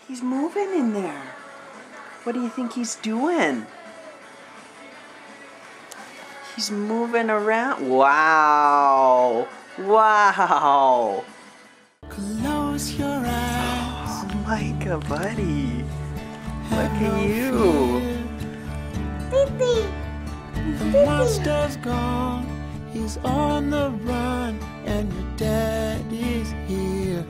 He's moving in there. What do you think he's doing? He's moving around. Wow. Wow. Close your eyes. Oh, Micah, buddy. Look at you. The monster's gone. He's on the run. And your daddy's here.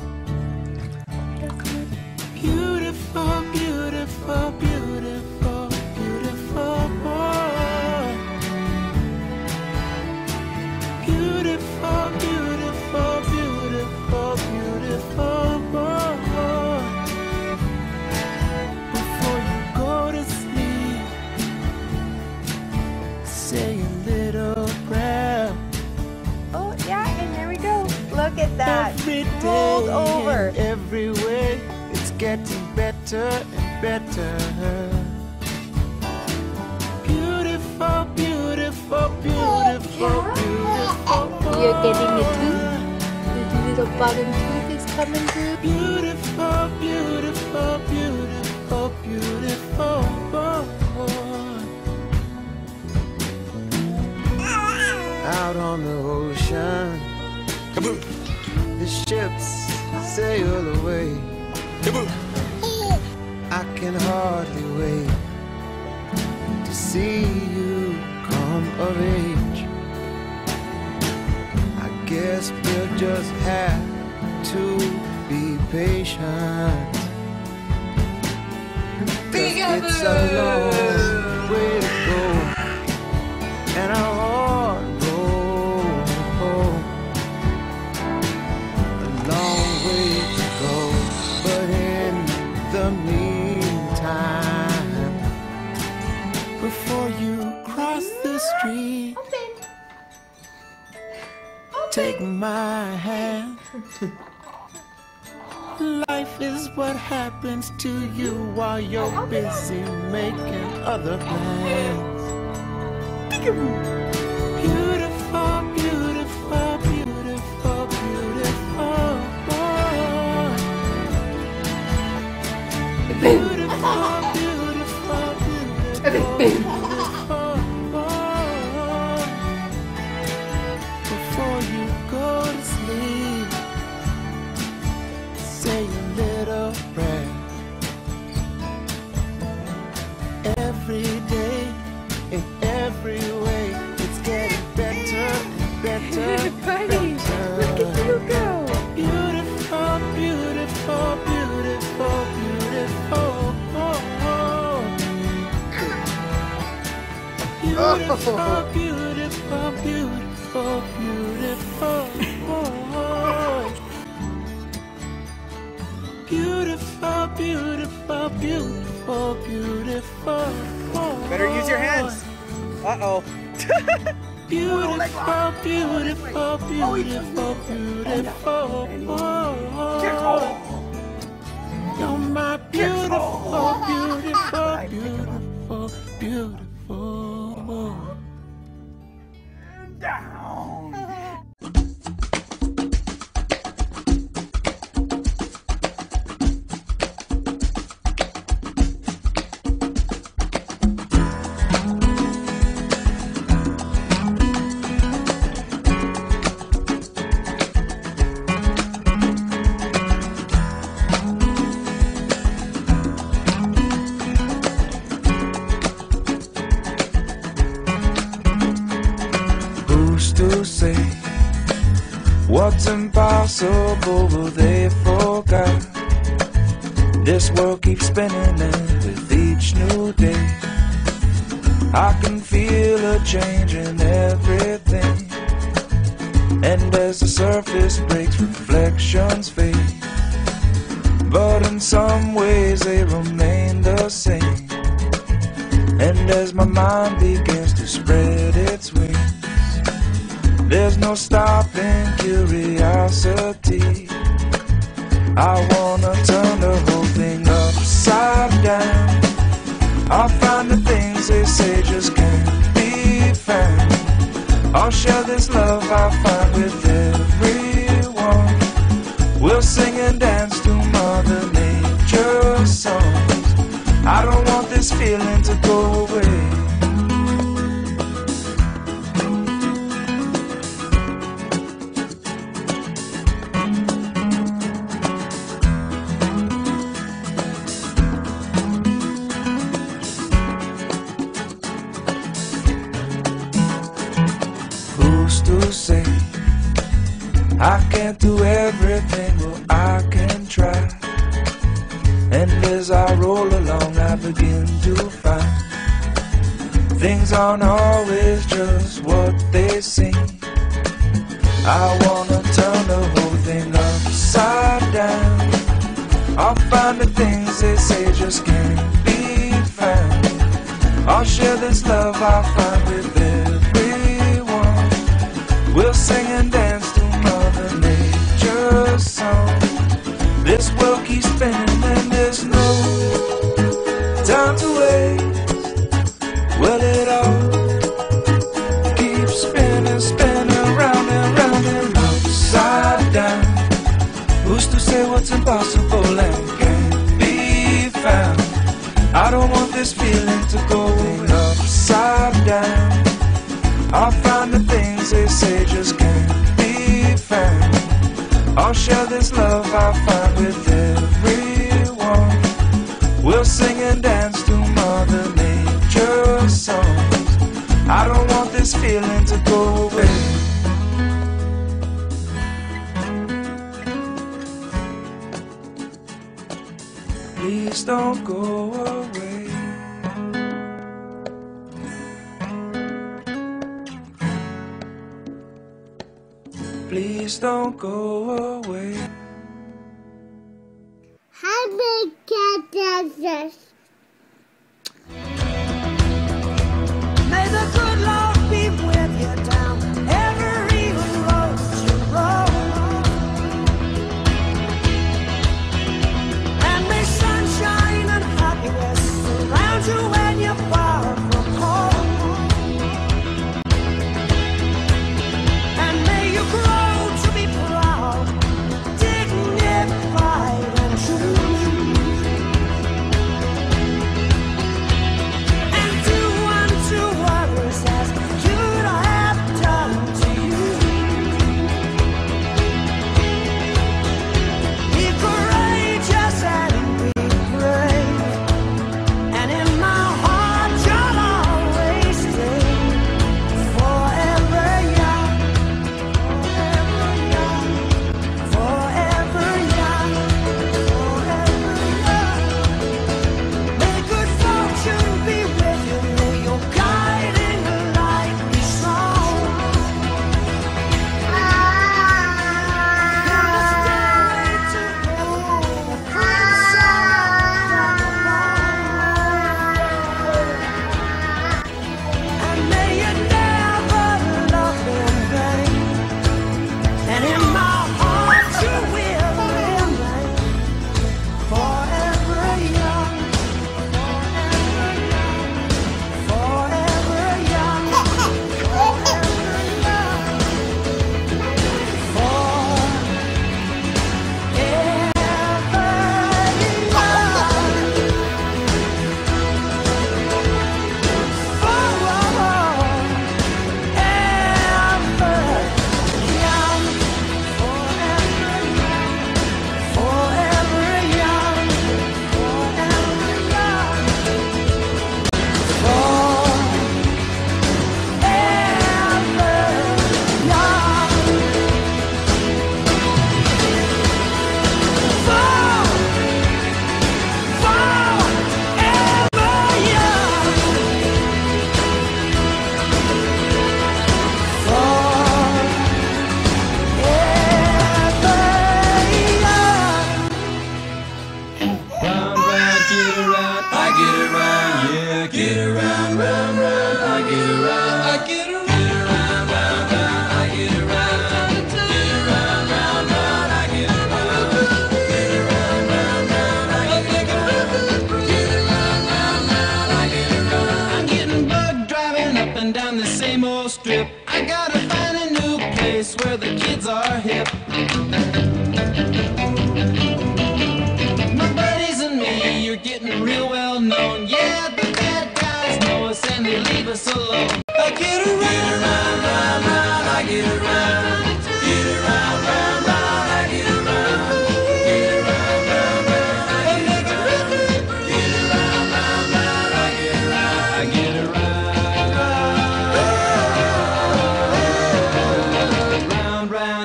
Beautiful, beautiful, beautiful, beautiful boy. Beautiful, beautiful, beautiful, beautiful boy. Before you go to sleep, say a little prayer. Oh, yeah, and there we go. Look at that. Every day, rolled over. in every way, it's getting better and better. Beautiful, beautiful, beautiful, beautiful boy. You're getting a tooth. The little bottom tooth is coming through. Beautiful, beautiful, beautiful, beautiful boy. Out on the ocean, the ships sail away. I can hardly wait to see you come of age. I guess we'll just have to be patient. 'Cause it's a long way to go, and I want to go home. A long way to go, but in the meantime, before you cross the street, take my hand. Life is what happens to you while you're busy making other plans. Beautiful, beautiful, beautiful, beautiful boy. Beautiful, beautiful, beautiful, beautiful boy. Before you go to sleep, say a little prayer. Every day, in every way, it's getting better and better. Buddy, look at you go. Beautiful, beautiful, beautiful, beautiful boy. Beautiful, beautiful, beautiful, beautiful boy. Beautiful, beautiful, beautiful, beautiful boy. Better use your hands. Uh-oh. Beautiful, beautiful, beautiful, beautiful boy. You're my beautiful, beautiful, beautiful, beautiful boy. Down. To say what's impossible, but they forgot. This world keeps spinning, and with each new day, I can feel a change in everything. And as the surface breaks, reflections fade, but in some ways they remain the same. And as my mind begins to spread its wings, there's no stopping curiosity. I wanna turn the whole thing upside down. I'll find the things they say just can't be found. I'll share this love I find with everyone. We'll sing and dance to Mother Nature's this feeling to go away. Who's to say I can't do everything? Well, I can try. And as I roll along, I begin to find things aren't always just what they seem. I wanna turn the whole thing upside down. I'll find the things they say just can't be found. I'll share this love I find with everyone. We'll sing and dance to Mother Nature's song. This world keeps spinning and there's no time to waste. Well, it all keeps spinning, spinning round and round and upside down. Who's to say what's impossible and can't be found? I don't want this feeling to go upside down. I'll find the things they say just can't be found. I'll share this love I find with everyone. We'll sing and dance to Mother Nature's songs. I don't want this feeling to go away. Please don't go away. Please don't go away. How big cat does this? May the good Lord be with you down every even road you roll. And may sunshine and happiness surround you when you're far from home. And may you grow to be proud, dignified and true. And do unto others as you'd have done to you. Be courageous and be brave. And in my heart you'll always stay. Forever young, forever young, forever young. May good fortune be with you, may your guiding light be strong. You're the stairway to heaven, and may you never love in vain. And in my heart you will remain forever young, forever young, forever young, strip. I gotta find a new place where the kids are hip. My buddies and me, you're getting real well known. Yeah,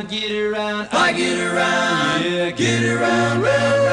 get around, I get around, yeah, get around, round,